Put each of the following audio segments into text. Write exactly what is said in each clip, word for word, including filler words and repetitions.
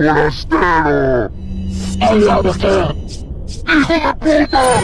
¡Forastero! ¡Aliánate! ¡Hijo de puta!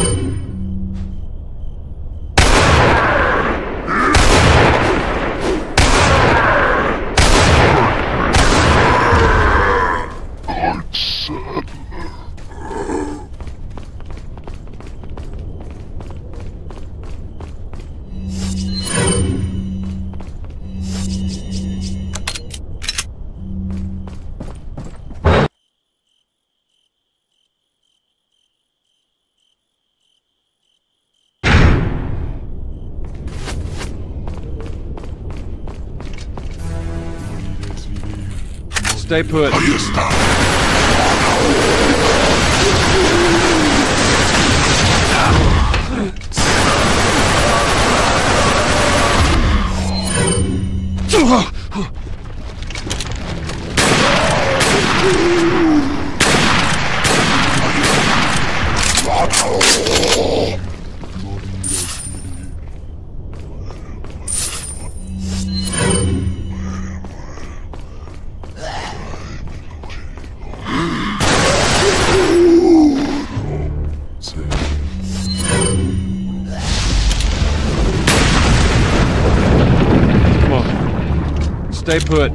Stay put. Ahí está. Stay put.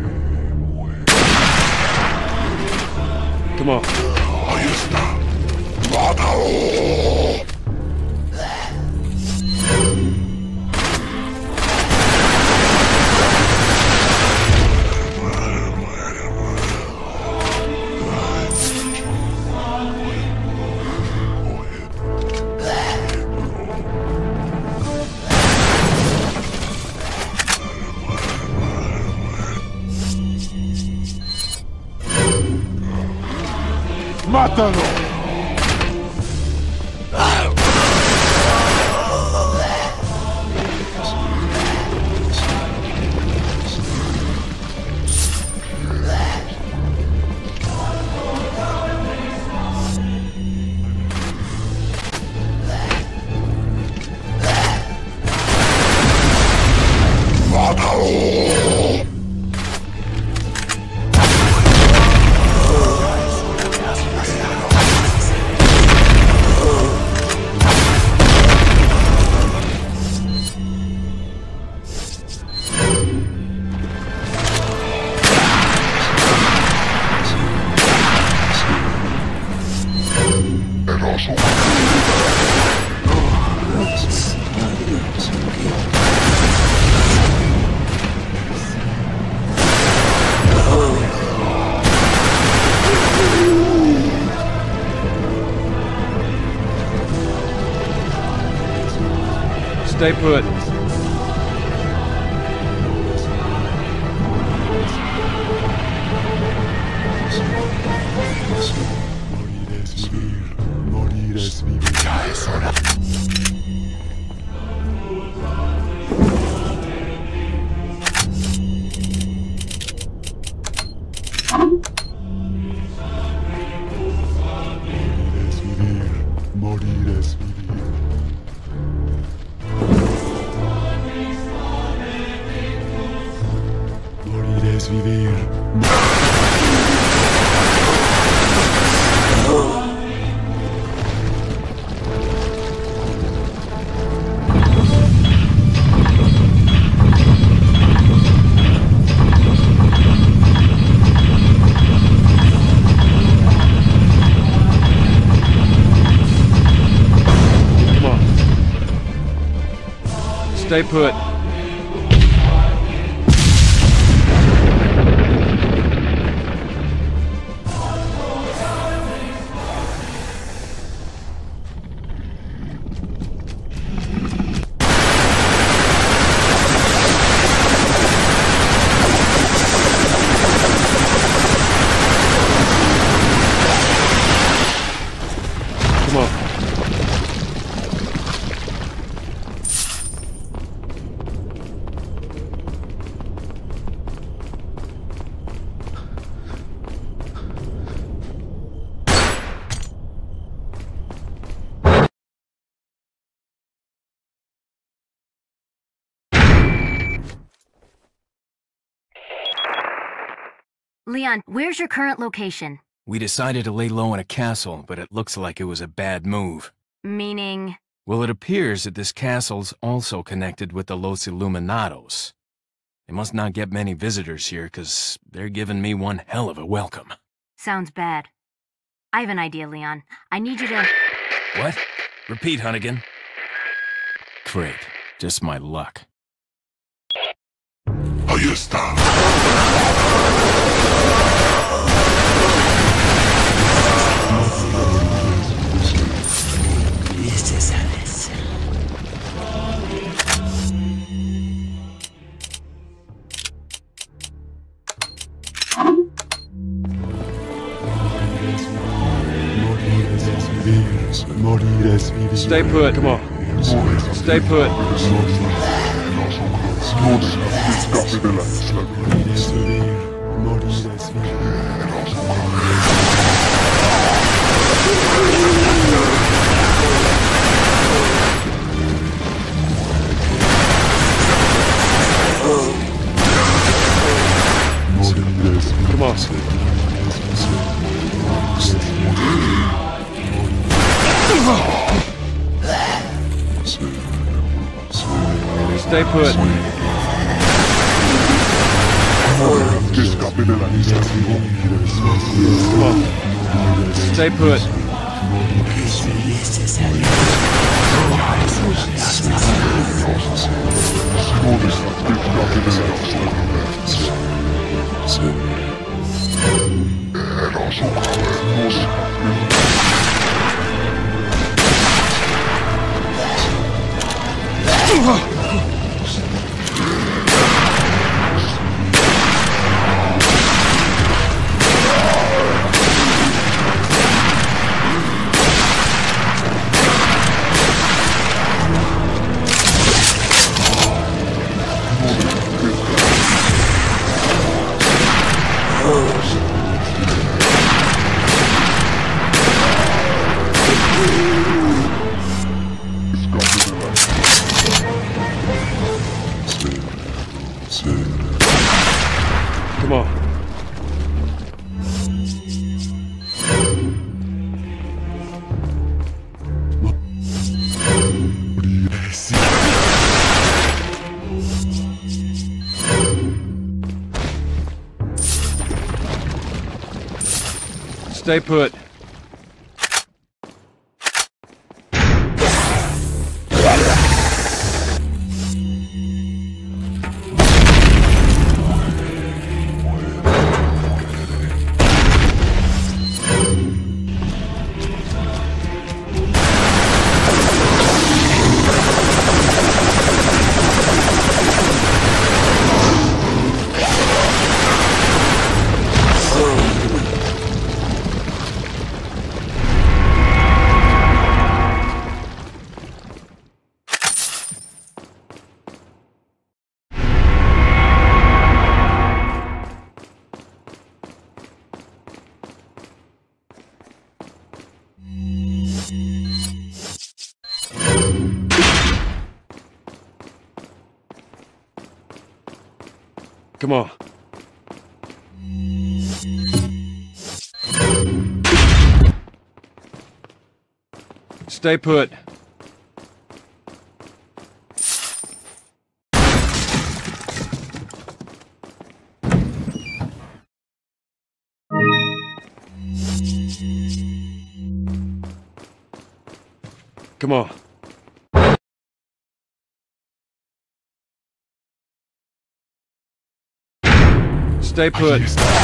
Come on. Ahí está. ¡Mátalo! ¡Mátalo! Stay put. Morir es vivir. Morir es vivir. Ya es hora. Morir es vivir. Morir es vivir. Stay put. Come on. Leon, where's your current location? We decided to lay low in a castle, but it looks like it was a bad move. Meaning? Well, it appears that this castle's also connected with the Los Illuminados. They must not get many visitors here, because they're giving me one hell of a welcome. Sounds bad. I have an idea, Leon. I need you to... What? Repeat, Hunnigan. Great. Just my luck. Ahí está. Stay put. Come on. Stay put. Come on. Stay put. Come on. Stay put. Come on. Stay put. Come on. Stay put. Come on. Stay put.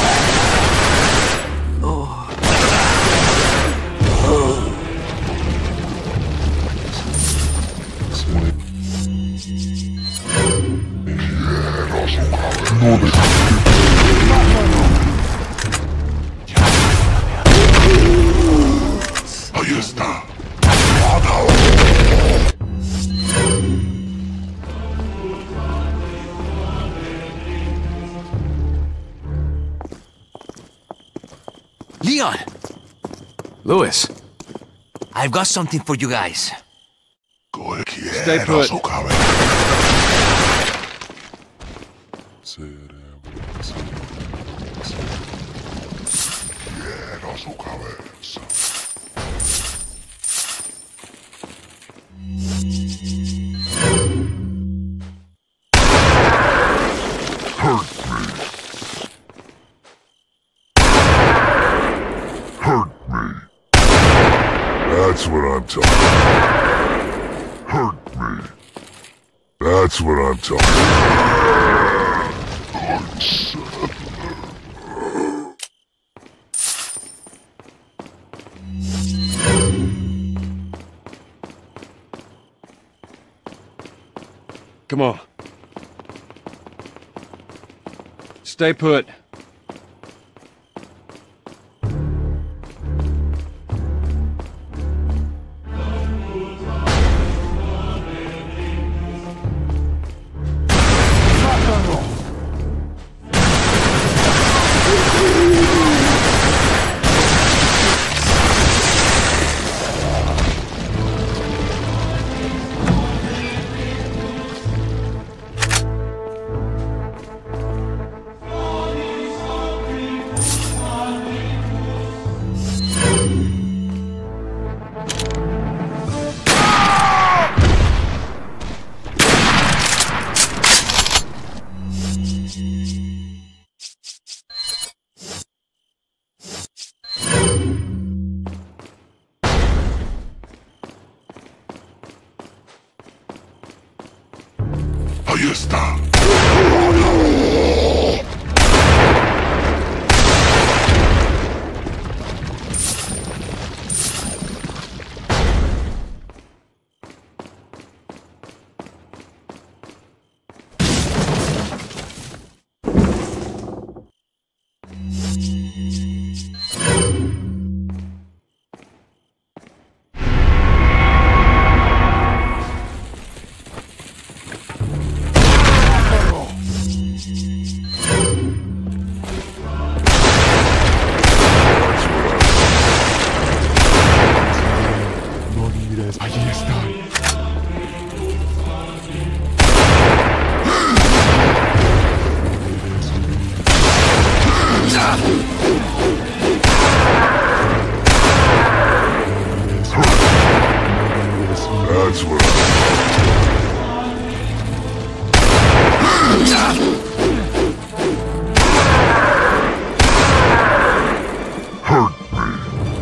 Ahí está. Leon! Louis. I've got something for you guys. Stay put. su cabeza. Hurt me. Hurt me. That's what I'm talking about. Hurt me. That's what I'm talking about. Come on. Stay put. Ahí está. Allí está. That's what hurt me.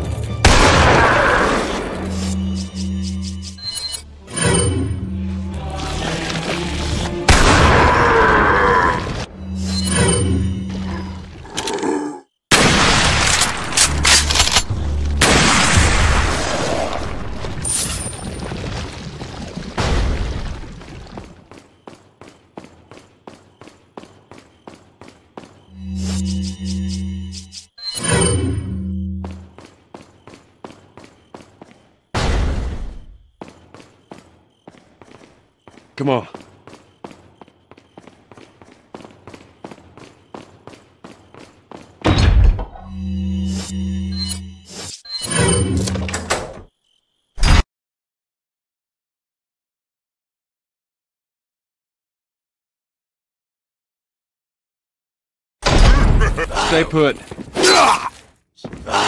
Come on. Stay put.